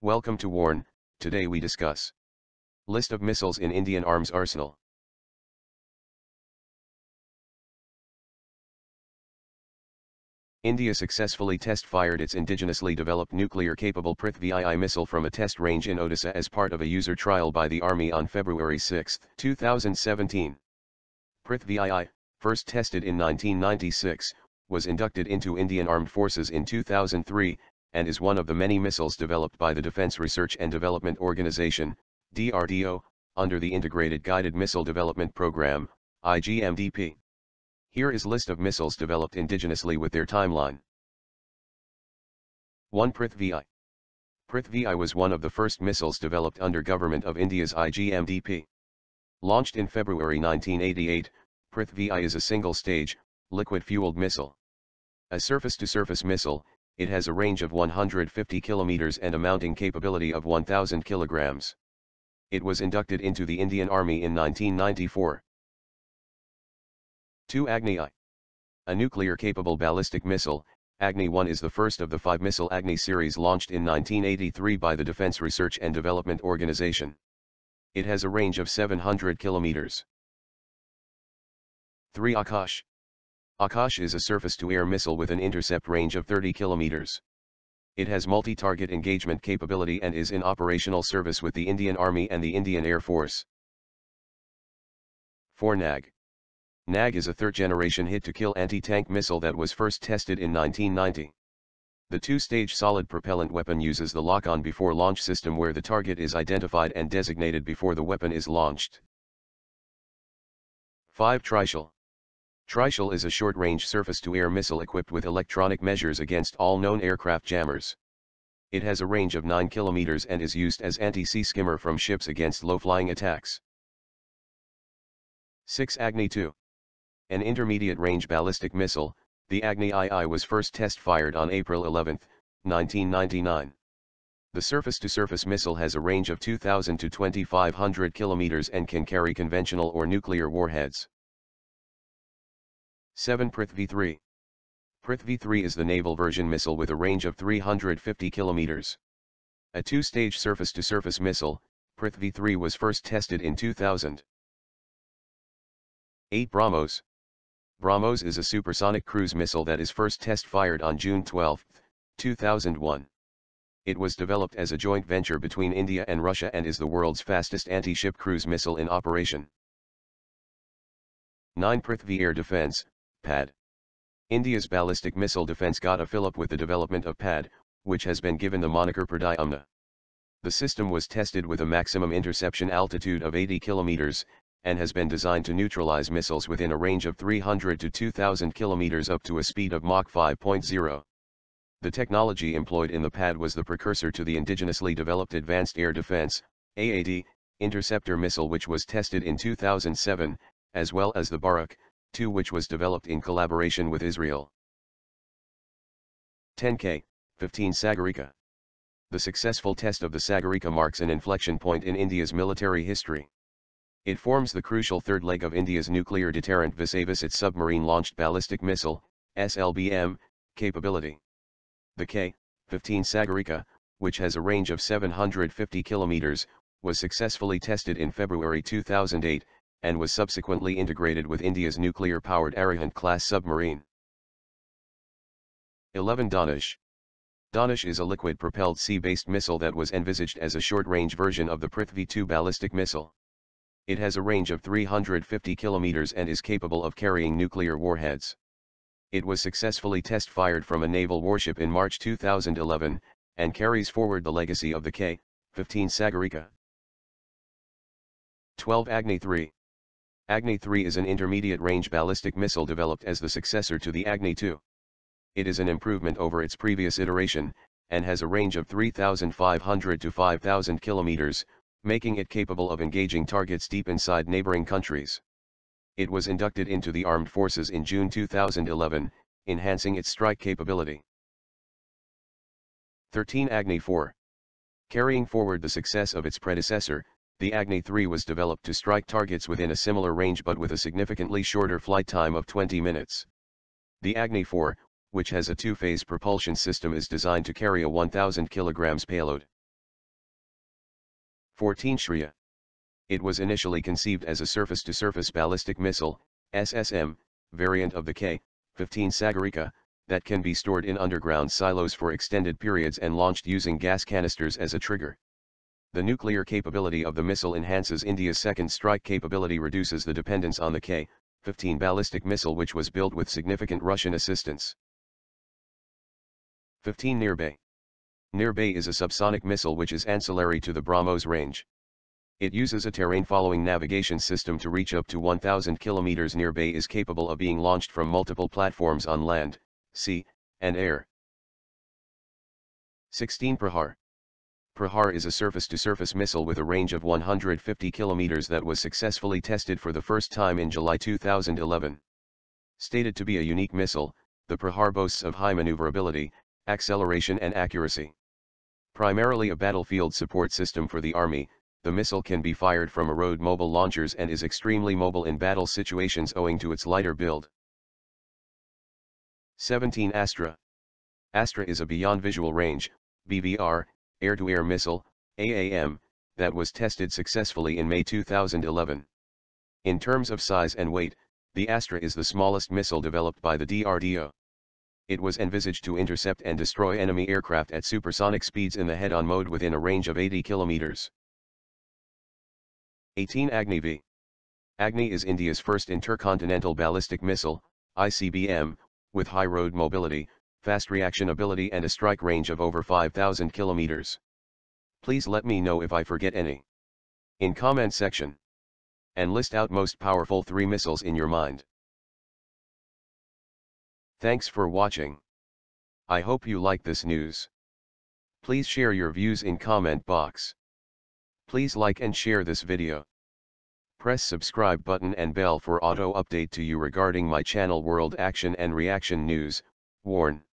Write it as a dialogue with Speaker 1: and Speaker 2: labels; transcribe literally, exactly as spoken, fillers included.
Speaker 1: Welcome to Warn. Today we discuss list of missiles in Indian arms arsenal. India successfully test-fired its indigenously developed nuclear-capable Prithvi I missile from a test range in Odisha as part of a user trial by the Army on February sixth, two thousand seventeen. Prithvi I, first tested in nineteen ninety-six, was inducted into Indian Armed Forces in two thousand three, and is one of the many missiles developed by the Defense Research and Development Organization, D R D O, under the Integrated Guided Missile Development Program, I G M D P. Here is list of missiles developed indigenously with their timeline. one. Prithvi I. Prithvi I was one of the first missiles developed under Government of India's I G M D P. Launched in February nineteen eighty-eight, Prithvi I is a single-stage, liquid-fueled missile. A surface-to-surface missile, it has a range of one hundred fifty kilometers and a mounting capability of one thousand kilograms. It was inducted into the Indian Army in nineteen ninety-four. two. Agni I. A nuclear-capable ballistic missile, Agni one is the first of the five missile Agni series launched in nineteen eighty-three by the Defense Research and Development Organization. It has a range of seven hundred kilometers. three. Akash. Akash is a surface-to-air missile with an intercept range of thirty kilometers. It has multi-target engagement capability and is in operational service with the Indian Army and the Indian Air Force. four. Nag. Nag is a third-generation hit-to-kill anti-tank missile that was first tested in nineteen ninety. The two-stage solid propellant weapon uses the lock-on before launch system where the target is identified and designated before the weapon is launched. five. Trishul. Trishul is a short-range surface-to-air missile equipped with electronic measures against all known aircraft jammers. It has a range of nine kilometers and is used as anti-sea skimmer from ships against low-flying attacks. six. Agni two. An intermediate-range ballistic missile, the Agni two was first test-fired on April eleventh, nineteen ninety-nine. The surface-to-surface missile has a range of two thousand to twenty-five hundred kilometers and can carry conventional or nuclear warheads. seven. Prithvi three. Prithvi three is the naval version missile with a range of three hundred fifty kilometers. A two-stage surface-to-surface missile, Prithvi three was first tested in two thousand. eight. BrahMos. BrahMos is a supersonic cruise missile that is first test-fired on June twelfth, two thousand one. It was developed as a joint venture between India and Russia and is the world's fastest anti-ship cruise missile in operation. nine. Prithvi Air Defense, P A D. India's ballistic missile defense got a fillip with the development of P A D, which has been given the moniker Prithvi I. The system was tested with a maximum interception altitude of eighty kilometers, and has been designed to neutralize missiles within a range of three hundred to two thousand kilometers up to a speed of Mach five point zero. The technology employed in the P A D was the precursor to the indigenously developed Advanced Air Defense, A A D, interceptor missile which was tested in two thousand seven, as well as the Barak two which was developed in collaboration with Israel. ten K, fifteen Sagarika. The successful test of the Sagarika marks an inflection point in India's military history. It forms the crucial third leg of India's nuclear deterrent vis-a-vis its submarine-launched ballistic missile, S L B M, capability. The K fifteen Sagarika, which has a range of seven hundred fifty kilometers, was successfully tested in February two thousand eight, and was subsequently integrated with India's nuclear-powered Arihant-class submarine. eleven Danish. Danish is a liquid-propelled sea-based missile that was envisaged as a short-range version of the Prithvi two ballistic missile. It has a range of three hundred fifty kilometers and is capable of carrying nuclear warheads. It was successfully test-fired from a naval warship in March two thousand eleven, and carries forward the legacy of the K fifteen Sagarika. twelve Agni three. Agni three is an intermediate-range ballistic missile developed as the successor to the Agni two. It is an improvement over its previous iteration, and has a range of three thousand five hundred to five thousand kilometers, making it capable of engaging targets deep inside neighboring countries. It was inducted into the armed forces in June two thousand eleven, enhancing its strike capability. thirteen Agni four. Carrying forward the success of its predecessor, the Agni three was developed to strike targets within a similar range but with a significantly shorter flight time of twenty minutes. The Agni four, which has a two-phase propulsion system, is designed to carry a one thousand kilograms payload. fourteen Shaurya. It was initially conceived as a surface-to-surface ballistic missile, S S M, variant of the K fifteen Sagarika, that can be stored in underground silos for extended periods and launched using gas canisters as a trigger. The nuclear capability of the missile enhances India's second strike capability, reduces the dependence on the K fifteen ballistic missile, which was built with significant Russian assistance. fifteen Nirbhay. Nirbhay is a subsonic missile which is ancillary to the BrahMos range. It uses a terrain-following navigation system to reach up to one thousand kilometers. Nirbhay is capable of being launched from multiple platforms on land, sea, and air. sixteen Prahar. Prahar is a surface-to-surface missile with a range of one hundred fifty kilometers that was successfully tested for the first time in July two thousand eleven. Stated to be a unique missile, the Prahar boasts of high maneuverability, acceleration and accuracy. Primarily a battlefield support system for the Army, the missile can be fired from a road mobile launchers and is extremely mobile in battle situations owing to its lighter build. seventeen Astra. Astra is a beyond visual range, B V R, air-to-air missile, A A M, that was tested successfully in May two thousand eleven. In terms of size and weight, the Astra is the smallest missile developed by the D R D O. It was envisaged to intercept and destroy enemy aircraft at supersonic speeds in the head-on mode within a range of eighty kilometers. eighteen Agni the First. Agni is India's first intercontinental ballistic missile, I C B M, with high road mobility, fast reaction ability and a strike range of over five thousand kilometers. Please let me know if I forget any in comment section, and list out most powerful three missiles in your mind. Thanks for watching. I hope you like this news. Please share your views in comment box. Please like and share this video. Press subscribe button and bell for auto update to you regarding my channel World Action and Reaction News. Warn.